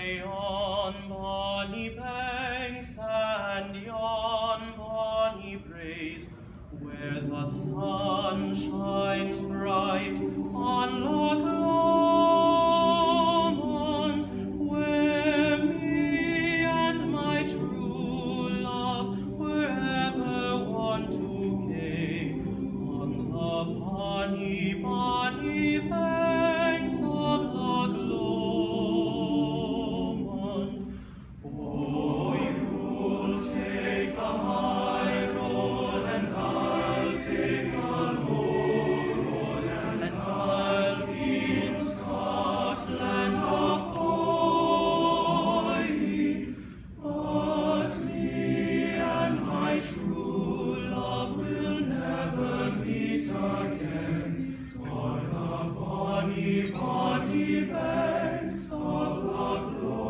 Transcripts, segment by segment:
by yon bonny banks and yon bonny braes, where the sun shines bright on Loch Lomond, where me and my true love were ever wont to gay, on the bonny, bonny banks of Loch Lomond. Oh, you'll take the high road, and I'll take the low road, and I'll be in Scotland afore ye. But me and my true love will never meet again on the bonny, bonny banks of Loch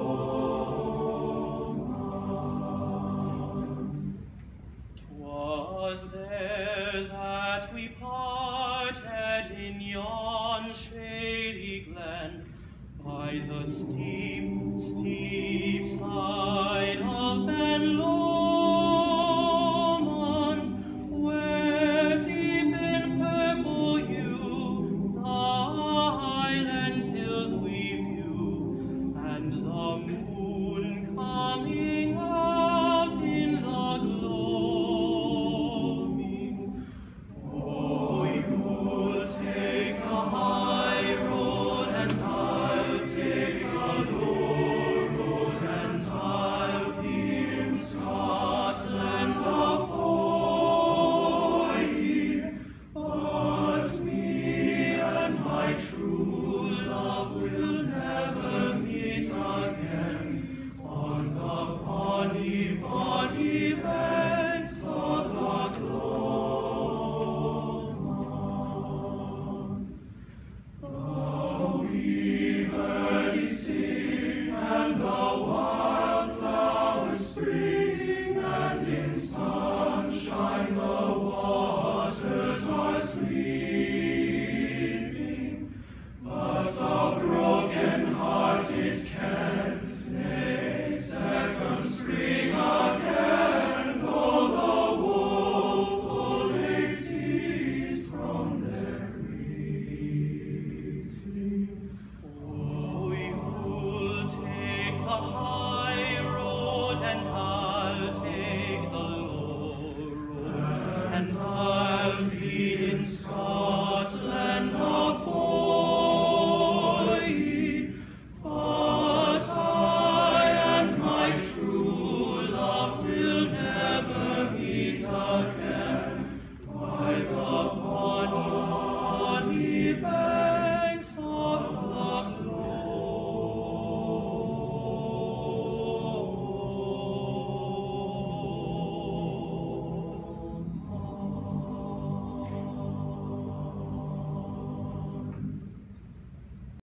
Lomond. 'Twas there that we parted in yon shady glen, by the steep, steep side of Ben Lomond, where deep in purple hue the highland hills we view, and the moon coming out in the gloaming. Oh, you'll take the high road, and I'll take the low road, and I'll be in Scotland afore ye. But me and my true love will never meet again on the bonny, bonny banks of Loch Lomond. The